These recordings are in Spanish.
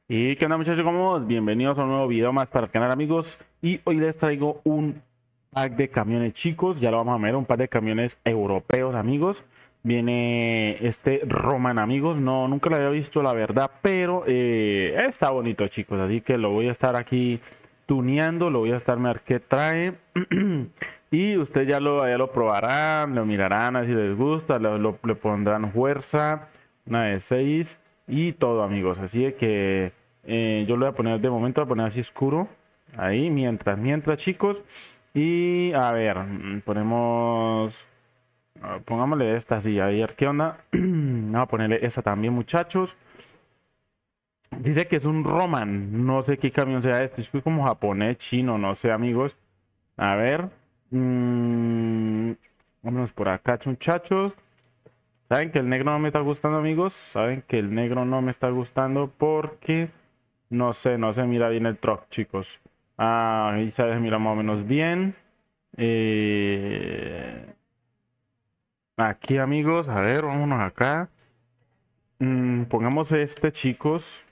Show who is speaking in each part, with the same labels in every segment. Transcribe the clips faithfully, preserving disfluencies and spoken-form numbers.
Speaker 1: Y qué onda muchachos, ¿cómo vamos? Bienvenidos a un nuevo video más para el canal amigos. Y hoy les traigo un pack de camiones chicos. Ya lo vamos a ver, un pack de camiones europeos amigos. Viene este Roman amigos. No, nunca lo había visto la verdad, pero eh, está bonito chicos. Así que lo voy a estar aquí tuneando. Lo voy a estar a ver qué trae. Y ustedes ya lo, ya lo probarán, lo mirarán a si les gusta. Lo, lo- le pondrán fuerza, una de seis y todo amigos. Así de que... Eh, yo lo voy a poner de momento, voy a poner así oscuro. Ahí, mientras, mientras, chicos. Y a ver, mm, ponemos. ah, Pongámosle esta así, a ver qué onda. Vamos a ponerle esta también, muchachos. Dice que es un Roman. No sé qué camión sea este. Es como japonés, chino, no sé, amigos. A ver. mm, Vámonos por acá, muchachos. Saben que el negro no me está gustando, amigos. Saben que el negro no me está gustando porque. No sé, no se mira bien el truck, chicos. Ah, ahí se mira más o menos bien. Eh, Aquí, amigos, a ver, vámonos acá. Mm, pongamos este, chicos.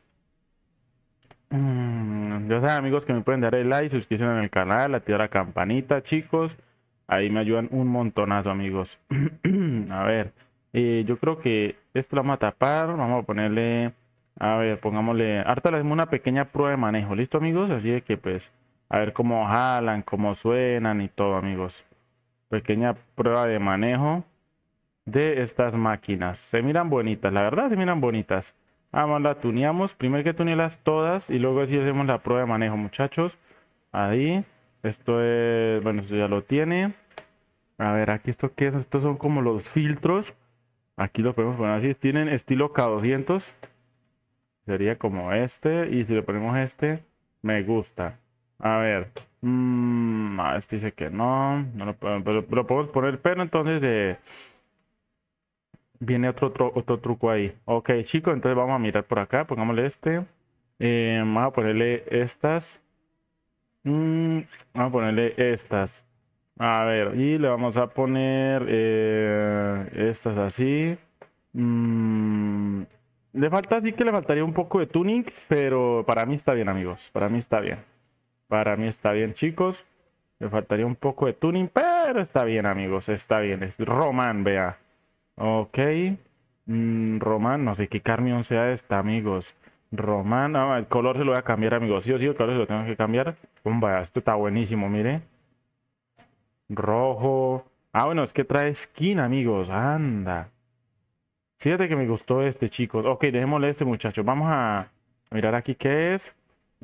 Speaker 1: Mm, ya saben, amigos, que me pueden dar el like, suscribirse en el canal, activar la campanita, chicos. Ahí me ayudan un montonazo, amigos. A ver, eh, yo creo que esto lo vamos a tapar. Vamos a ponerle, a ver, pongámosle. Ahorita le hacemos una pequeña prueba de manejo, ¿listo, amigos? Así de que, pues, a ver cómo jalan, cómo suenan y todo, amigos. Pequeña prueba de manejo de estas máquinas. Se miran bonitas, la verdad se miran bonitas. Vamos, la tuneamos. Primero que tunearlas todas y luego así hacemos la prueba de manejo, muchachos. Ahí. Esto es, bueno, esto ya lo tiene. A ver, aquí esto qué es. Estos son como los filtros. Aquí lo podemos poner así. Tienen estilo K doscientos. Sería como este. Y si le ponemos este, me gusta. A ver. mm, ah, este dice que no. No lo, podemos- pero lo podemos poner, pero entonces eh, viene otro, tru- otro truco ahí. Ok, chicos, entonces vamos a mirar por acá. Pongámosle este. Eh, vamos a ponerle estas. Mm, Vamos a ponerle estas. A ver, y le vamos a poner eh, estas así. Mm, Le falta, sí que le faltaría un poco de tuning, pero para mí está bien, amigos. Para mí está bien. Para mí está bien, chicos. Le faltaría un poco de tuning, pero está bien, amigos. Está bien. Es Roman, vea. Ok. Mm, Román, no sé qué camión sea esta, amigos. Román, ah, el color se lo voy a cambiar, amigos. Sí o sí, el color se lo tengo que cambiar. Pumba, esto está buenísimo, mire. Rojo. Ah, bueno, es que trae skin, amigos. Anda. Fíjate que me gustó este, chicos. Ok, dejémosle este, muchacho. Vamos a mirar aquí qué es.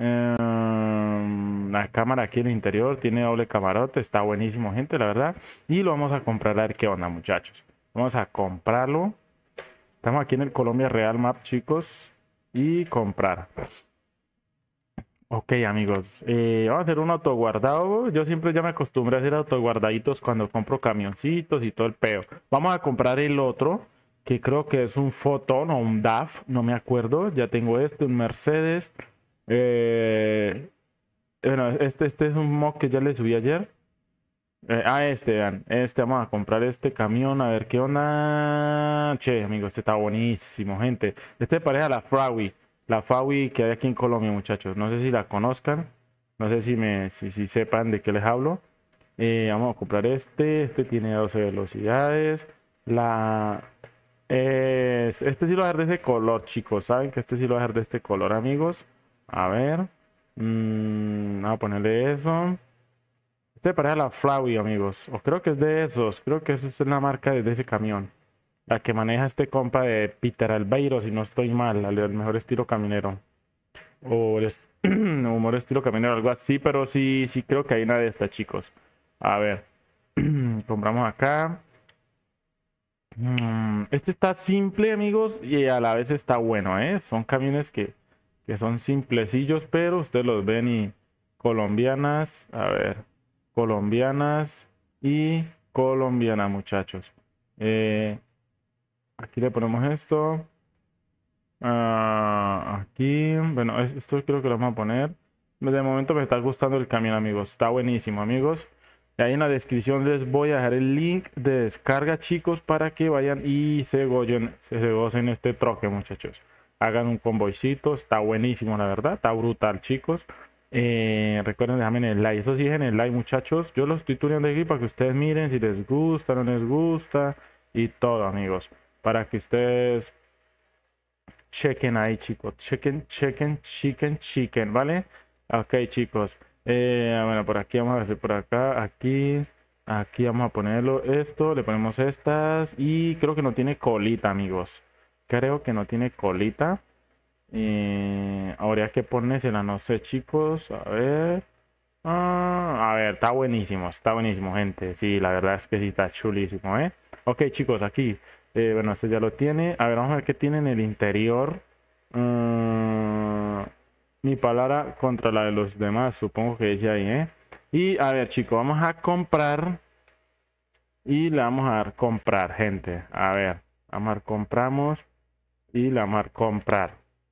Speaker 1: Em, la cámara aquí en el interior tiene doble camarote. Está buenísimo, gente, la verdad. Y lo vamos a comprar a ver qué onda, muchachos. Vamos a comprarlo. Estamos aquí en el Colombia Real Map, chicos. Y comprar. Ok, amigos. eh, vamos a hacer un autoguardado. Yo siempre ya me acostumbré a hacer autoguardaditos cuando compro camioncitos y todo el peo. Vamos a comprar el otro, que creo que es un Photon o un D A F, no me acuerdo. Ya tengo este, un Mercedes. Eh, bueno, este, este es un mock que ya le subí ayer. Eh, ah, este, vean. Este, vamos a comprar este camión, a ver qué onda. Che, amigo, este está buenísimo, gente. Este parece a la Frawi. La Frawi que hay aquí en Colombia, muchachos. No sé si la conozcan. No sé si me, si, si sepan de qué les hablo. Eh, vamos a comprar este. Este tiene doce velocidades. La. es- este sí lo voy a dejar de ese color, chicos. Saben que este sí lo voy a dejar de este color, amigos. A ver. Mm, vamos a ponerle eso. Este parece a la Flawy, amigos. O creo que es de esos. Creo que esa es la marca de, de ese camión. La que maneja este compa de Peter Albeiro, si no estoy mal. El, el mejor estilo caminero. O el est- humor estilo caminero, algo así. Pero sí, sí creo que hay una de estas, chicos. A ver. Compramos acá. Mm, Este está simple, amigos. Y a la vez está bueno, ¿eh? Son camiones que, que son simplecillos, pero ustedes los ven y colombianas. A ver. Colombianas y colombiana, muchachos. Eh, Aquí le ponemos esto. Ah, aquí, bueno, es- esto creo que lo vamos a poner. De momento me está gustando el camión, amigos. Está buenísimo, amigos. Y ahí en la descripción les voy a dejar el link de descarga, chicos, para que vayan y se gocen, se se gocen este troque, muchachos. hagan un convoycito, está buenísimo, la verdad, está brutal, chicos. Eh, recuerden dejarme el like, eso sí, en el like, muchachos. Yo los estoy tuneando aquí para que ustedes miren si les gusta, no les gusta y todo, amigos, para que ustedes chequen ahí, chicos, chequen, chequen, chicken, chicken, ¿vale? Ok, chicos. Eh, bueno, por aquí vamos a hacer por acá, aquí, aquí vamos a ponerlo esto, le ponemos estas y creo que no tiene colita, amigos. Creo que no tiene colita. Eh, habría que ponérsela, no sé, chicos, a ver. Ah, a ver, está buenísimo, está buenísimo, gente. Sí, la verdad es que sí está chulísimo, ¿eh? Ok, chicos, aquí. Eh, bueno, este ya lo tiene. A ver, vamos a ver qué tiene en el interior. Mm, mi palabra contra la de los demás, supongo que dice ahí, ¿eh? Y a ver, chicos, vamos a comprar. Y le vamos a dar comprar, gente. A ver, vamos a dar compramos. Y le vamos a dar comprar.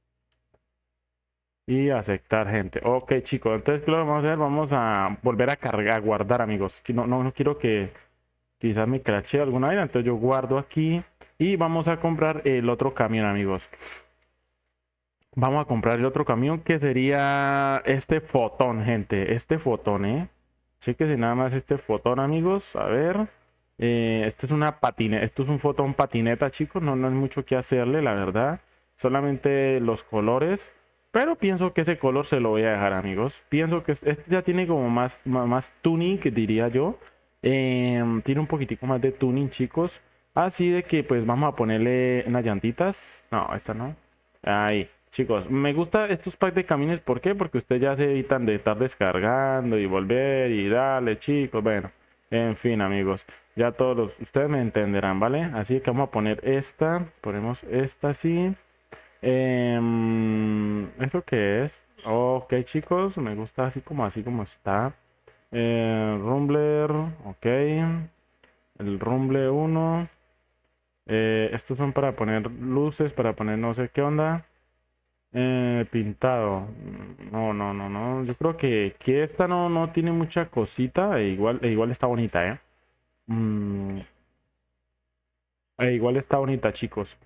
Speaker 1: Y aceptar, gente. Ok, chicos, entonces ¿qué lo vamos a hacer? Vamos a volver a cargar, a guardar, amigos. Que No, no, no quiero que quizás me crashee alguna vez. Entonces yo guardo aquí. Y vamos a comprar el otro camión, amigos. Vamos a comprar el otro camión que sería este fotón, gente. Este fotón, ¿eh? Chequense nada más este fotón, amigos. A ver. Eh, este es una patineta. Esto es un fotón patineta, chicos. No, no hay mucho que hacerle, la verdad. Solamente los colores. Pero pienso que ese color se lo voy a dejar, amigos. Pienso que este ya tiene como más, más, más tuning, diría yo. Em, tiene un poquitico más de tuning, chicos. Así de que pues vamos a ponerle unas llantitas. No, esta no. Ahí. Chicos, me gusta estos packs de camiones, ¿por qué? Porque ustedes ya se evitan de estar descargando y volver y dale, chicos. Bueno, en fin, amigos, ya todos los, ustedes me entenderán, ¿vale? Así que vamos a poner esta, ponemos esta así. Em, ¿esto qué es? Ok, chicos, me gusta así como así como está. Eh, Rumbler, ok. El Rumble uno. Eh, estos son para poner luces, para poner no sé qué onda. Eh, pintado. No, no, no, no. Yo creo que, que esta no, no tiene mucha cosita. E igual, e igual está bonita, ¿eh? Mm, e igual está bonita, chicos.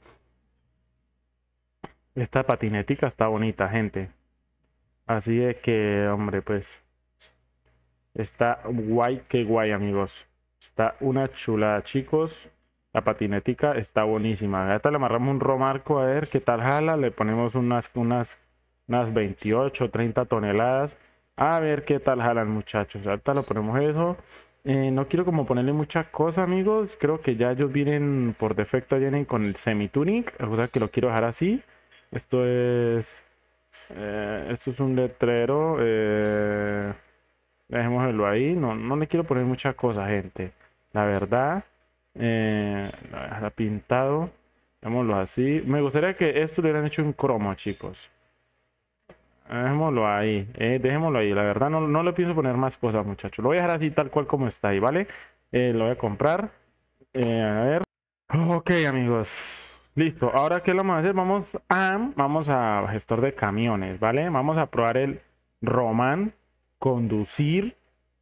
Speaker 1: Esta patinetica está bonita, gente. Así de que, hombre, pues. Está guay, qué guay, amigos. Está una chulada, chicos. La patinetica está buenísima. Ahorita le amarramos un romarco a ver qué tal jala. Le ponemos unas, unas, unas veintiocho, treinta toneladas. A ver qué tal jalan, muchachos. Ahorita le ponemos eso. Eh, no quiero como ponerle mucha cosa, amigos. Creo que ya ellos vienen, por defecto, vienen con el semi-tuning. O sea que lo quiero dejar así. Esto es... eh, esto es un letrero. Eh, dejémoslo ahí. No, no le quiero poner mucha cosa, gente. La verdad. Eh, la pintado. Dejémoslo así. Me gustaría que esto lo hubieran hecho en cromo, chicos. Dejémoslo ahí. Eh, dejémoslo ahí. La verdad no, no le pienso poner más cosas, muchachos. Lo voy a dejar así tal cual como está ahí, ¿vale? Eh, lo voy a comprar. Eh, a ver. Ok, amigos. Listo. Ahora, ¿qué lo vamos a hacer? Vamos a, vamos a gestor de camiones, ¿vale? Vamos a probar el Roman conducir.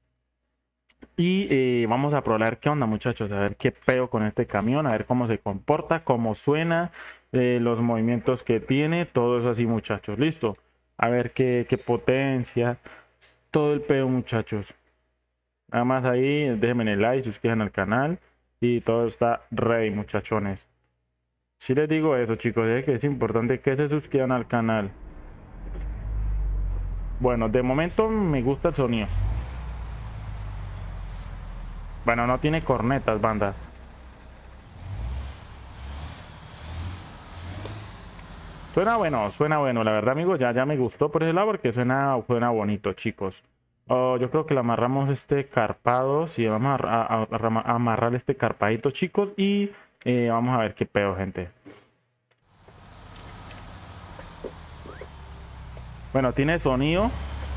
Speaker 1: Y eh, vamos a probar qué onda, muchachos, a ver qué pedo con este camión, a ver cómo se comporta, cómo suena, eh, los movimientos que tiene, todo eso así, muchachos. Listo. A ver qué, qué potencia, todo el pedo, muchachos. Nada más ahí, déjenme en el like, suscríbanse al canal y todo está ready, muchachones. Si les digo eso, chicos, es que es importante que se suscriban al canal. Bueno, de momento me gusta el sonido. Bueno, no tiene cornetas, banda. Suena bueno, suena bueno, la verdad, amigos, ya, ya me gustó por ese lado porque suena, suena bonito, chicos. Oh, yo creo que le amarramos este carpado, sí, vamos a, a- a- a amarrar este carpadito, chicos, y eh, vamos a ver qué pedo, gente. Bueno, tiene sonido.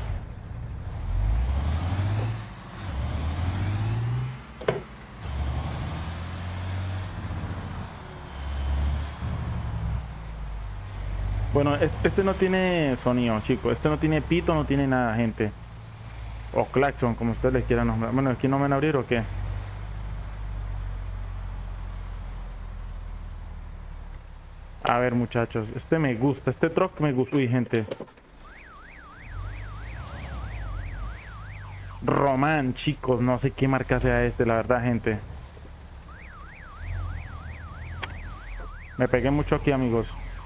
Speaker 1: Bueno, es- este no tiene sonido, chicos, este no tiene pito, no tiene nada, gente. O claxon, como ustedes le quieran nombrar. Bueno, aquí no me van a abrir o qué. A ver, muchachos, este me gusta, este truck me gusta. Uy, gente. Román, chicos, no sé qué marca sea este, la verdad, gente. Me pegué mucho aquí, amigos.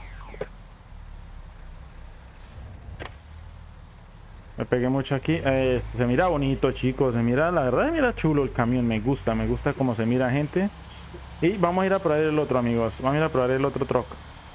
Speaker 1: Me pegué mucho aquí. Eh, se mira bonito, chicos. Se mira, la verdad, se mira chulo el camión. Me gusta, me gusta cómo se mira, gente. Y vamos a ir a probar el otro, amigos. Vamos a ir a probar el otro truck.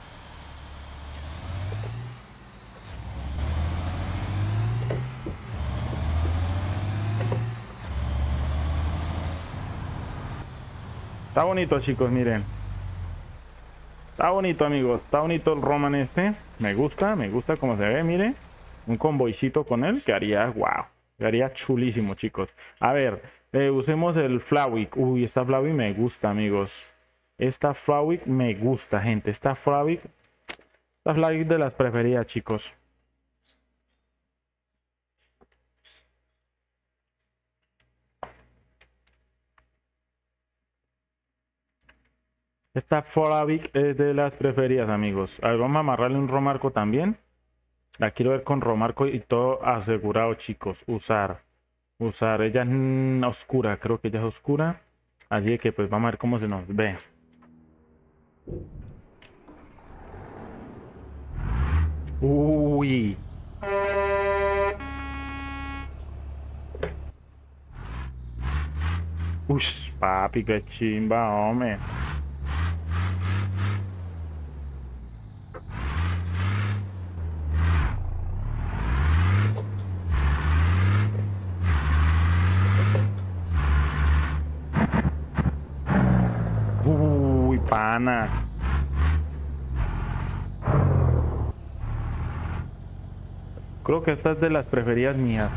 Speaker 1: Está bonito, chicos, miren. Está bonito, amigos. Está bonito el Roman este. Me gusta, me gusta cómo se ve, miren. Un convoycito con él que haría, wow. Que haría chulísimo, chicos. A ver, eh, usemos el Flawick. Uy, esta Flawick me gusta, amigos. Esta Flawick me gusta, gente. Esta Flawick. Esta Flawick de las preferidas, chicos. Esta Flawick es de las preferidas, amigos. A ver, vamos a amarrarle un romarco también. La quiero ver con romarco y todo asegurado, chicos. Usar. Usar. Ella es oscura. Creo que ella es oscura. Así que pues vamos a ver cómo se nos ve. Uy. Uy, papi, qué chimba, hombre. Uy, pana. Creo que esta es de las preferidas mías.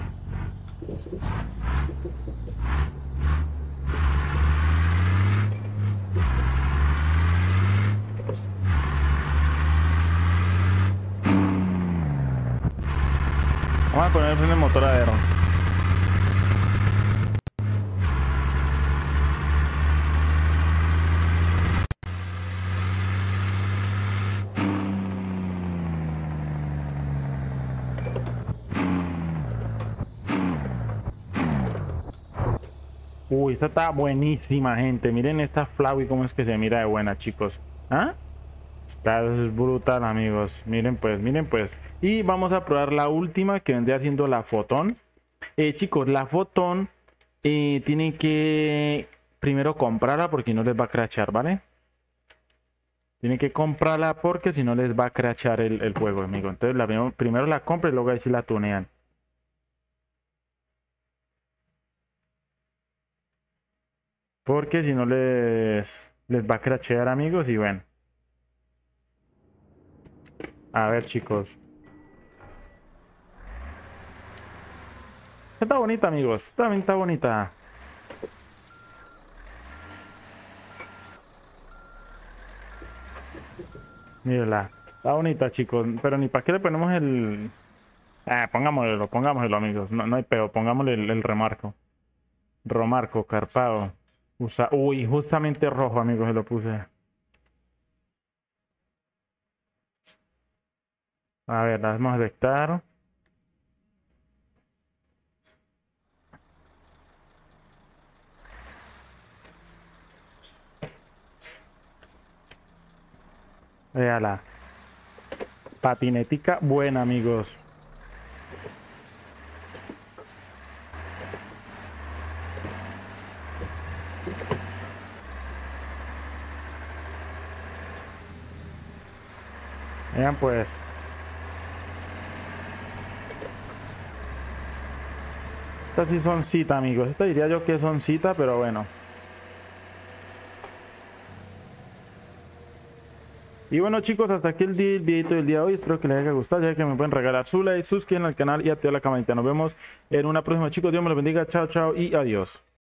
Speaker 1: Vamos a poner el freno de motor a R. Uy, esta está buenísima, gente. Miren esta Flawy cómo es que se mira de buena, chicos. ¿Ah? Está brutal, amigos. Miren pues, miren pues. Y vamos a probar la última que vendría siendo la Fotón. Eh, chicos, la Fotón eh, tienen que primero comprarla porque no les va a crachar, ¿vale? Tienen que comprarla porque si no les va a crachar el, el juego, amigo. Entonces la, primero la compran y luego ahí sí la tunean. Porque si no les, les va a crashear, amigos, y bueno. A ver, chicos. Está bonita, amigos. También está bonita. Mírala. Está bonita, chicos. Pero ni para qué le ponemos el... Ah, pongámoslo, pongámoslo, amigos. No, no hay peo. Pongámosle el, el remarco. Romarco, carpado. Usa... Uy, justamente rojo, amigos, se lo puse. A ver, la vamos a detectar. Véala. Patinetica buena, amigos. Vean pues. Estas sí son cita, amigos. Esta diría yo que son cita, pero bueno. Y bueno, chicos, hasta aquí el, el videito del día de hoy. Espero que les haya gustado. Ya que me pueden regalar su like, suscriban al canal y activar la campanita. Nos vemos en una próxima, chicos. Dios me los bendiga. Chao, chao y adiós.